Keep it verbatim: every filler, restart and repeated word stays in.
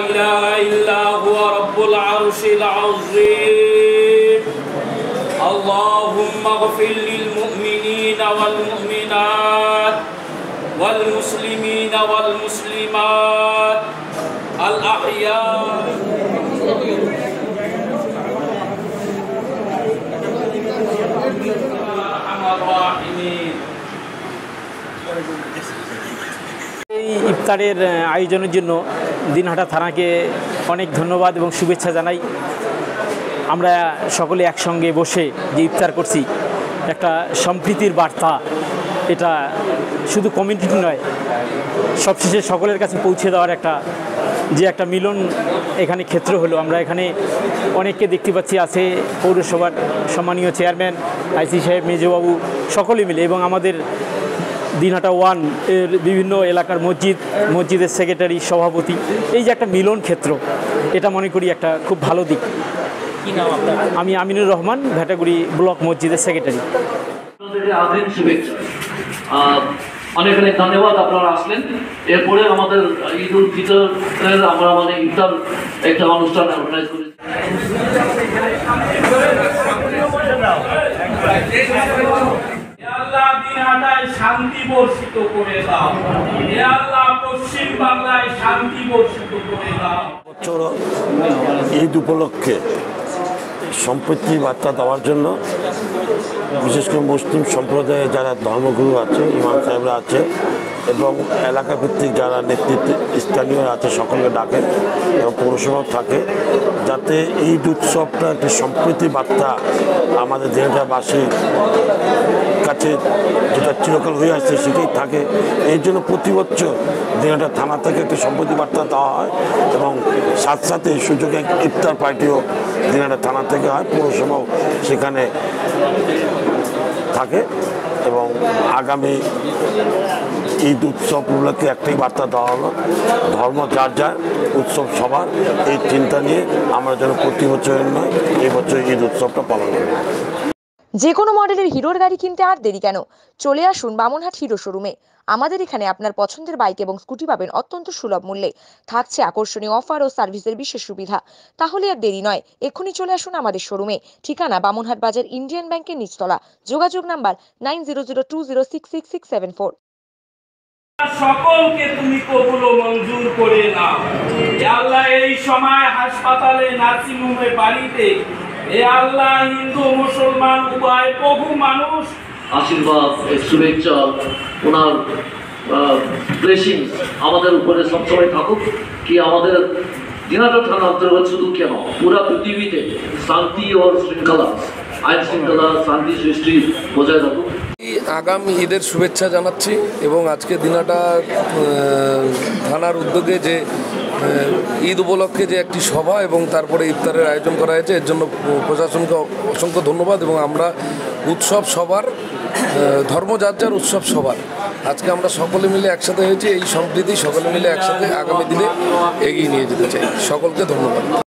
ইলাহা ইল্লা হুয়া রাব্বুল আরশিল আযীম। আল্লাহুম্মা গফির লিল মুমিনিনা ওয়াল মুমিনাত ওয়াল মুসলিমিনা ওয়াল মুসলিমাত আল আহইয়া। এই ইফতারের আয়োজনের জন্য দিনহাটা থানাকে অনেক ধন্যবাদ এবং শুভেচ্ছা জানাই। আমরা সকলে একসঙ্গে বসে যে ইফতার করছি, একটা সম্প্রীতির বার্তা, এটা শুধু কমিউনিটি নয়, সবশেষে সকলের কাছে পৌঁছে দেওয়ার একটা যে একটা মিলন এখানে ক্ষেত্র হলো। আমরা এখানে অনেককে দেখতে পাচ্ছি, আছে পৌরসভার সম্মানীয় চেয়ারম্যান, আইসি সাহেব, মেজবাবু, সকলে মিলে, এবং আমাদের দিনহাটা ওয়ান এর বিভিন্ন এলাকার মসজিদ মসজিদের সেক্রেটারি, সভাপতি, এই যে একটা মিলন ক্ষেত্র, এটা মনে করি একটা খুব ভালো দিক। কি নাম আপনার? আমি আমিনুর রহমান, ভেটাগুড়ি ব্লক মসজিদের সেক্রেটারি। অনেক অনেক ধন্যবাদ, আপনারা আসলেন। এরপরে আমাদের ঈদ উল ফিতরের আমরা মানে ইফতার একটা অনুষ্ঠান অর্গানাইজ করেছি। শান্তি বর্ষিত করে দাও, হে আল্লাহ পশ্চিম বাংলায় শান্তি বর্ষিত করে দাও। বছর ঈদ উপলক্ষে সম্প্রীতির বার্তা দেওয়ার জন্য বিশেষ করে মুসলিম সম্প্রদায়ে যারা ধর্মগুরু আছে, ইমাম সাহেবরা আছে এবং এলাকা ভিত্তিক যারা নেতৃত্ব স্থানীয় আছে, সকলকে ডাকেন এবং পৌরসভা থাকে, যাতে ঈদ উৎসবটা একটি সম্প্রীতি বার্তা আমাদের দিনহাটাবাসীর কাছে যেটা চিরকাল হয়ে আসছে সেটাই থাকে। এই জন্য প্রতি বছর দিনহাটা থানা থেকে একটি সম্প্রীতি বার্তা দেওয়া হয় এবং সাথে সাথে সুযোগে ইফতার পার্টিও দিনহাটা থানা থেকে হয়, পৌরসভাও সেখানে থাকে। এবং আগামী ঈদ উৎসব উপলক্ষে একটাই বার্তা দেওয়া হলো, ধর্ম যার যার, উৎসব সবার, এই চিন্তা নিয়ে আমরা যেন প্রতি বছরের নয় এই বছর ঈদ উৎসবটা পালন করি। যে কোনো মডেলের হিরোর গাড়ি কিনতে আর দেরি কেন, চলে আসুন বামনহাট হিরো শোরুমে। আমাদের এখানে আপনার পছন্দের বাইক এবং স্কুটি পাবেন অত্যন্ত সুলভ মূল্যে, থাকছে আকর্ষণীয় অফার ও সার্ভিসের বিশেষ সুবিধা। তাহলে আর দেরি নয়, এক্ষুনি চলে আসুন আমাদের শোরুমে। ঠিকানা বামনহাট বাজার, ইন্ডিয়ান ব্যাংকের নিচতলা। যোগাযোগ number nine zero zero two zero six six six seven four. সকলকে তুমি কবুল ও মঞ্জুর করে নাও। হে আল্লাহ, এই সময় হাসপাতালে, নার্সিং হোমে, বাড়িতে, হে আল্লাহ, হিন্দু মুসলমান উভয় বহু মানুষ আশীর্বাদ, শুভেচ্ছা, ওনার ব্লেসিং আমাদের উপরে সবসময় থাকুক। কি আমাদের দিনহাটা থানা অন্তর্গত শুধু কেন, পুরা পৃথিবীতে শান্তি ও শৃঙ্খলা, আইন শৃঙ্খলা, শান্তি সৃষ্টি বজায় থাকুক। আগামী ঈদের শুভেচ্ছা জানাচ্ছি এবং আজকে দিনহাটা থানার উদ্যোগে যে ঈদ উপলক্ষে যে একটি সভা এবং তারপরে ইফতারের আয়োজন করা হয়েছে, এর জন্য প্রশাসনকে অসংখ্য ধন্যবাদ। এবং আমরা উৎসব সবার, ধর্ম যার যার, উৎসব সবার, আজকে আমরা সকলে মিলে একসাথে হয়েছি। এই সম্প্রীতি সকলে মিলে একসাথে আগামী দিনে এগিয়ে নিয়ে যেতে চাই। সকলকে ধন্যবাদ।